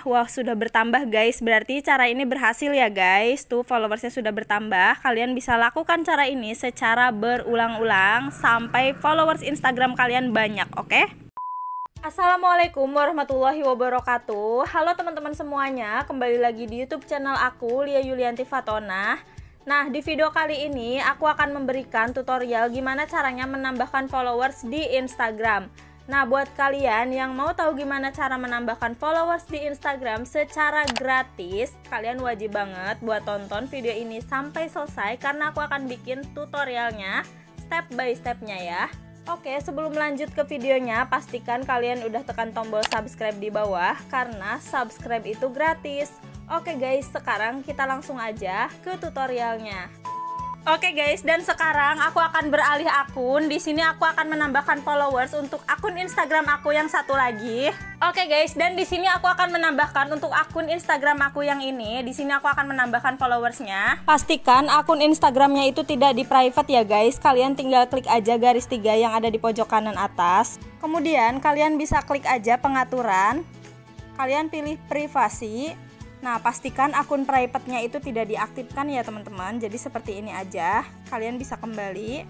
Wah, sudah bertambah guys. Berarti cara ini berhasil ya guys. Tuh followersnya sudah bertambah. Kalian bisa lakukan cara ini secara berulang-ulang sampai followers Instagram kalian banyak, oke? Assalamualaikum warahmatullahi wabarakatuh. Halo teman-teman semuanya, kembali lagi di YouTube channel aku, Lia Yulianti Fatona. Nah, di video kali ini aku akan memberikan tutorial gimana caranya menambahkan followers di Instagram. Nah, buat kalian yang mau tahu gimana cara menambahkan followers di Instagram secara gratis, kalian wajib banget buat tonton video ini sampai selesai karena aku akan bikin tutorialnya step by stepnya ya. Oke, sebelum lanjut ke videonya, pastikan kalian udah tekan tombol subscribe di bawah karena subscribe itu gratis. Oke guys, sekarang kita langsung aja ke tutorialnya. Oke guys, dan sekarang aku akan beralih akun. Di sini aku akan menambahkan followers untuk akun Instagram aku yang satu lagi. Oke guys, dan di sini aku akan menambahkan untuk akun Instagram aku yang ini. Di sini aku akan menambahkan followersnya. Pastikan akun Instagramnya itu tidak di private ya guys. Kalian tinggal klik aja garis 3 yang ada di pojok kanan atas. Kemudian kalian bisa klik aja pengaturan. Kalian pilih privasi. Nah, pastikan akun private-nya itu tidak diaktifkan ya teman-teman. Jadi seperti ini aja. Kalian bisa kembali.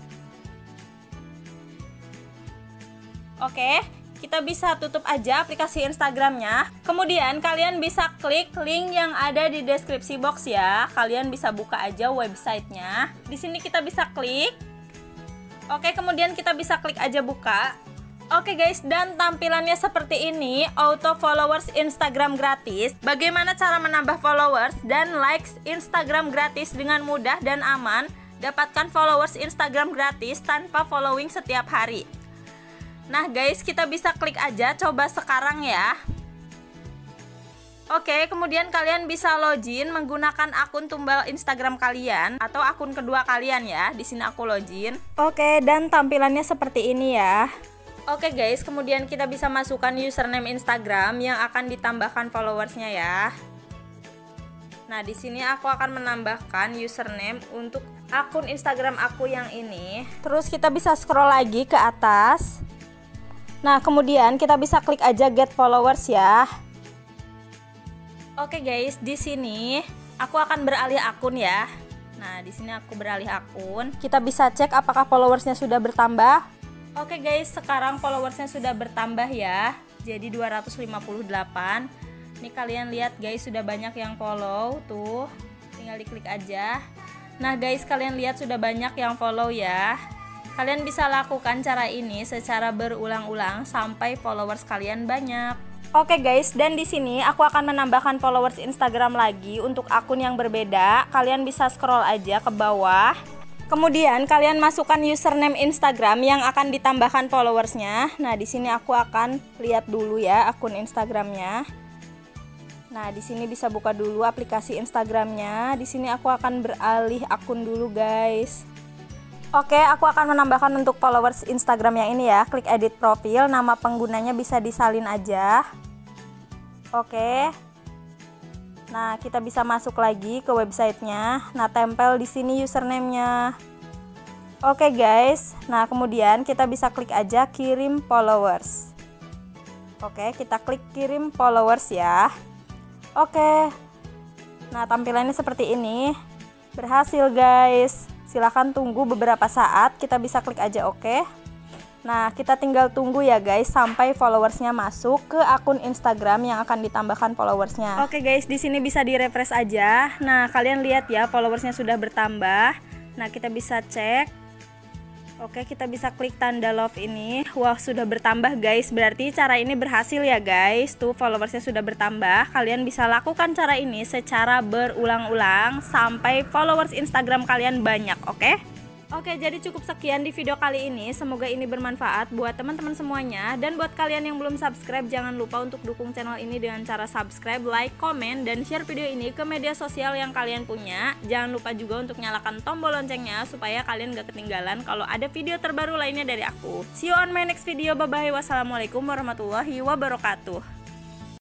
Oke, kita bisa tutup aja aplikasi Instagramnya. Kemudian kalian bisa klik link yang ada di deskripsi box ya. Kalian bisa buka aja websitenya. Di sini kita bisa klik. Oke, kemudian kita bisa klik aja buka. Oke guys, dan tampilannya seperti ini, auto followers Instagram gratis. Bagaimana cara menambah followers dan likes Instagram gratis dengan mudah dan aman? Dapatkan followers Instagram gratis tanpa following setiap hari. Nah guys, kita bisa klik aja coba sekarang ya. Oke, kemudian kalian bisa login menggunakan akun tumbal Instagram kalian atau akun kedua kalian ya. Di sini aku login. Oke, dan tampilannya seperti ini ya. Oke guys, kemudian kita bisa masukkan username Instagram yang akan ditambahkan followersnya ya. Nah, di sini aku akan menambahkan username untuk akun Instagram aku yang ini. Terus kita bisa scroll lagi ke atas. Nah, kemudian kita bisa klik aja get followers ya. Oke guys, di sini aku akan beralih akun ya. Nah, di sini aku beralih akun. Kita bisa cek apakah followersnya sudah bertambah. Oke guys, sekarang followersnya sudah bertambah ya. Jadi 258. Nih kalian lihat guys, sudah banyak yang follow tuh. Tinggal diklik aja. Nah guys, kalian lihat sudah banyak yang follow ya. Kalian bisa lakukan cara ini secara berulang-ulang sampai followers kalian banyak. Oke guys, dan di sini aku akan menambahkan followers Instagram lagi untuk akun yang berbeda. Kalian bisa scroll aja ke bawah. Kemudian kalian masukkan username Instagram yang akan ditambahkan followersnya. Nah, di sini aku akan lihat dulu ya akun Instagramnya. Nah, di sini bisa buka dulu aplikasi Instagramnya. Di sini aku akan beralih akun dulu guys. Oke, aku akan menambahkan untuk followers Instagram yang ini ya. Klik edit profil, nama penggunanya bisa disalin aja. Oke. Nah, kita bisa masuk lagi ke websitenya. Nah, tempel di sini username-nya. Oke guys. Nah, kemudian kita bisa klik aja kirim followers. Oke, kita klik kirim followers ya. Oke. Nah, tampilannya seperti ini. Berhasil guys. Silahkan tunggu beberapa saat. Kita bisa klik aja oke. Nah, kita tinggal tunggu ya guys sampai followersnya masuk ke akun Instagram yang akan ditambahkan followersnya. Oke guys, di sini bisa di-refresh aja. Nah, kalian lihat ya followersnya sudah bertambah. Nah, kita bisa cek. Oke, kita bisa klik tanda love ini. Wah, sudah bertambah guys. Berarti cara ini berhasil ya guys. Tuh followersnya sudah bertambah. Kalian bisa lakukan cara ini secara berulang-ulang sampai followers Instagram kalian banyak, oke? Oke, jadi cukup sekian di video kali ini. Semoga ini bermanfaat buat teman-teman semuanya. Dan buat kalian yang belum subscribe, jangan lupa untuk dukung channel ini dengan cara subscribe, like, komen, dan share video ini ke media sosial yang kalian punya. Jangan lupa juga untuk nyalakan tombol loncengnya supaya kalian gak ketinggalan kalau ada video terbaru lainnya dari aku. See you on my next video. Bye-bye. Wassalamualaikum warahmatullahi wabarakatuh.